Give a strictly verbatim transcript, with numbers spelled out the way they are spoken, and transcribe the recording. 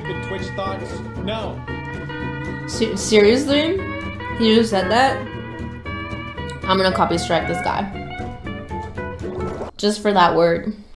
stupid Twitch thoughts. No. Se seriously? He just said that? I'm gonna copy strike this guy. Just for that word.